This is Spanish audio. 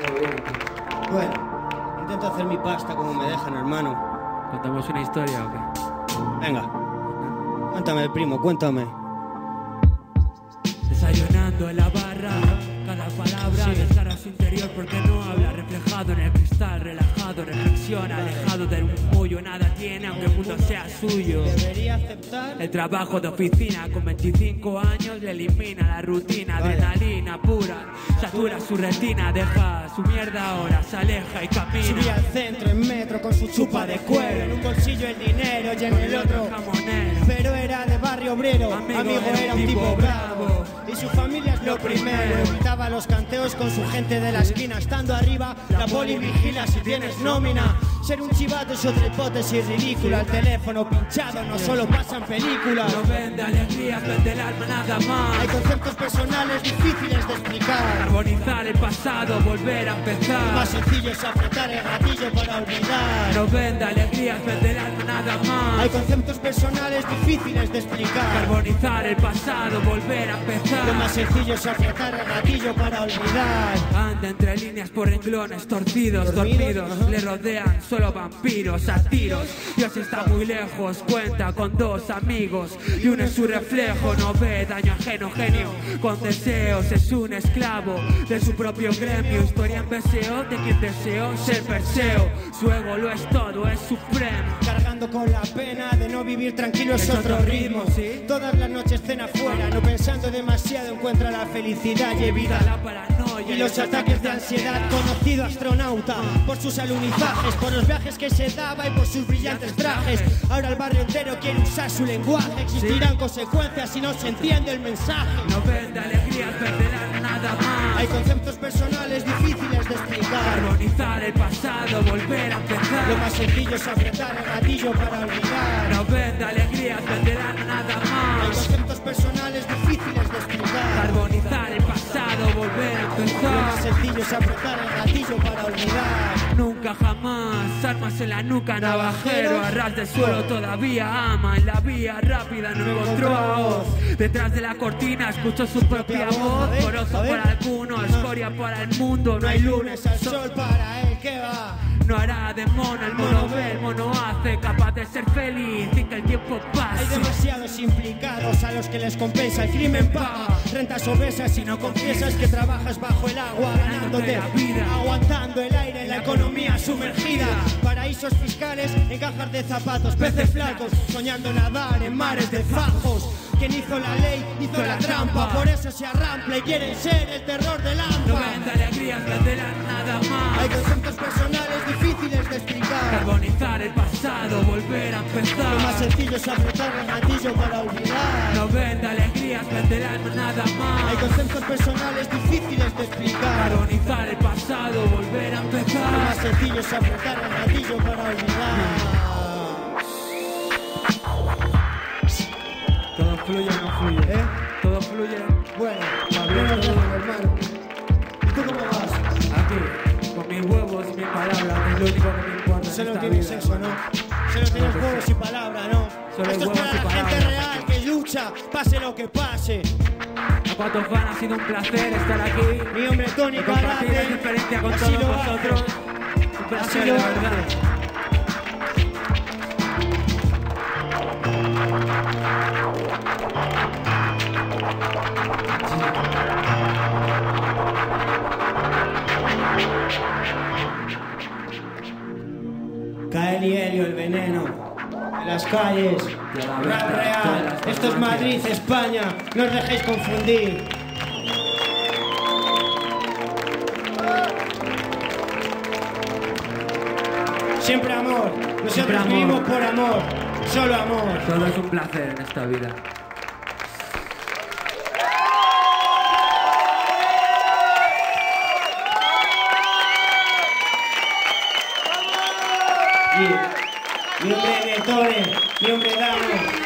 Todo bien. Bueno, intento hacer mi pasta como me dejan, hermano. ¿Contamos una historia o qué? Venga. Cuéntame, primo, cuéntame. Desayunando en la barra, cada palabra desgarra su interior porque no habla, reflejado en el cristal, relajado, reflexiona, alejado del murmullo, nada tiene aunque el mundo sea suyo. Debería aceptar El trabajo de oficina con 25 años le elimina la rutina, adrenalina pura, satura su retina, deja su mierda ahora, se aleja y camina. Subía al centro en metro con su chupa de cuero, en un bolsillo el dinero y en el otro jamonero. Pero era de barrio obrero, amigo era un tipo bravo y su familia es lo primero. Evitaba los canteos con su gente de la esquina, estando arriba la poli vigila si tienes nómina. Ser un chivato es otra hipótesis ridícula, el teléfono pinchado no solo pasa en películas. No vende alegría, vende el alma nada más. Hay conceptos personales difíciles de explicar. Carbonizar el pasado, volver a empezar. Lo más sencillo es apretar el gatillo para olvidar. No vende alegría, vende el alma nada más. Hay conceptos personales difíciles de explicar. Carbonizar el pasado, volver a empezar. Lo más sencillo es apretar el gatillo para olvidar. Anda entre líneas por renglones torcidos, dormidos. Le rodean solo vampiros a tiros. Dios está muy lejos, cuenta con dos amigos y uno es su reflejo. No ve daño ajeno, genio con deseos. Es un esclavo de su propio gremio. Historia en deseo de quien deseó ser Perseo. Su ego lo es todo, es supremo. Cargando con la pena de no vivir tranquilo es otro ritmo. ¿sí? Todas las noches cena fuera, no pensando demasiado encuentra la felicidad y evita La paranoia y los ataques de ansiedad. Conocido astronauta por sus alunizajes, por los viajes que se daba y por sus brillantes trajes. Ahora el barrio entero quiere usar su lenguaje. Existirán consecuencias si no se entiende el mensaje. no vende alegría, perderá nada más. Hay conceptos personales difíciles de explicar. Carbonizar el pasado, volver a empezar. Lo más sencillo es apretar el gatillo para olvidar. No vende alegría, perderá nada Hay más. conceptos personales difíciles de explicar. Carbonizar el pasado, volver a Lo más empezar. sencillo es apretar el gatillo para olvidar. Nunca jamás, armas en la nuca, navajero, a ras de suelo todavía ama. En la vía rápida no encontró a voz. Detrás de la cortina escuchó su propia voz. Poroso para algunos, escoria para el mundo. No hay lunes al sol para él que va. No hará de mono, el mono ve, el mono hace. Capaz de ser feliz y que el tiempo Hay pase. demasiados implicados a los que les compensa el crimen paga. Rentas obesas y no confiesas que trabajas bajo el agua, ganándote la vida. aguantando el aire en la economía sumergida. Paraísos fiscales en cajas de zapatos, peces flacos, soñando nadar en mares de fajos. Quien hizo la ley hizo la trampa, por eso se arrampla y quieren ser el terror del No hampa. vende alegrías, venderá nada Hay más. conceptos personales difíciles de explicar. Carbonizar el pasado, volver a Lo más empezar. sencillo es apretar el gatillo para olvidar. No vende alegrías, venderá nada Hay más. conceptos personales difíciles de explicar. Carbonizar el pasado, volver a Lo más empezar. sencillo es apretar el gatillo para olvidar. Todo fluye o no fluye. ¿Eh? Todo fluye. Bueno, buenos días, hermano. ¿Y tú cómo vas? Aquí, con mis huevos y mis palabras, es lo único que me importa. en Solo esta tienes vida. eso, ¿no? Solo tienes huevos y palabra, ¿no? Solo Esto es huevos para y la gente palabra. real que lucha, pase lo que pase. A cuantos van, ha sido un placer estar aquí. Mi hombre Tony Y compartir la Karate. diferencia con Así todos lo hace. vosotros. Un placer, Así de lo verdad. hace. Cael y Helio, el veneno. En las calles. Rap real. Esto es Madrid, España. No os dejéis confundir. Siempre amor. Nosotros Siempre amor. vivimos por amor. Solo amor. Todo es un placer en esta vida. Mi hombre Netone, mi hombre Damo.